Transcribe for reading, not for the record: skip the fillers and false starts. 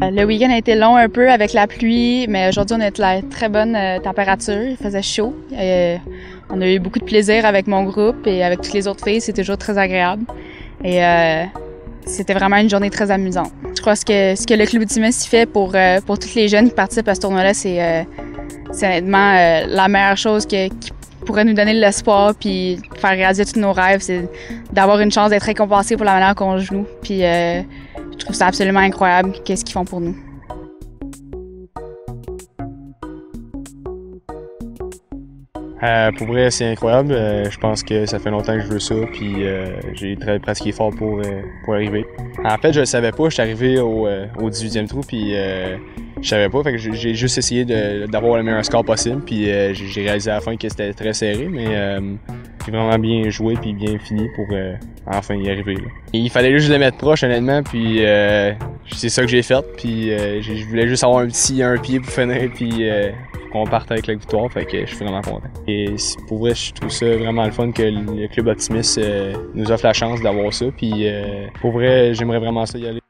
Le week-end a été long un peu avec la pluie, mais aujourd'hui on a eu de la très bonne température, il faisait chaud. On a eu beaucoup de plaisir avec mon groupe et avec toutes les autres filles, c'est toujours très agréable. Et c'était vraiment une journée très amusante. Je crois que ce que le Club optimiste fait pour tous les jeunes qui participent à ce tournoi-là, c'est honnêtement la meilleure chose qui pourrait nous donner de l'espoir puis faire réaliser tous nos rêves, c'est d'avoir une chance d'être récompensé pour la manière qu'on joue. Puis je trouve ça absolument incroyable qu'est-ce qu'ils font pour nous. Pour vrai, c'est incroyable. Je pense que ça fait longtemps que je veux ça, puis j'ai pratiqué fort pour arriver. En fait, je le savais pas. Je suis arrivé au 18e trou, puis je savais pas. Fait que j'ai juste essayé d'avoir le meilleur score possible, puis j'ai réalisé à la fin que c'était très serré, mais j'ai vraiment bien joué puis bien fini pour enfin y arriver. Là. Il fallait juste le mettre proche, honnêtement, puis c'est ça que j'ai fait. Puis je voulais juste avoir un pied pour finir, puis qu'on parte avec la victoire, fait que je suis vraiment content. Et pour vrai, je trouve ça vraiment le fun que le Club optimiste nous offre la chance d'avoir ça, puis pour vrai, j'aimerais vraiment ça y aller.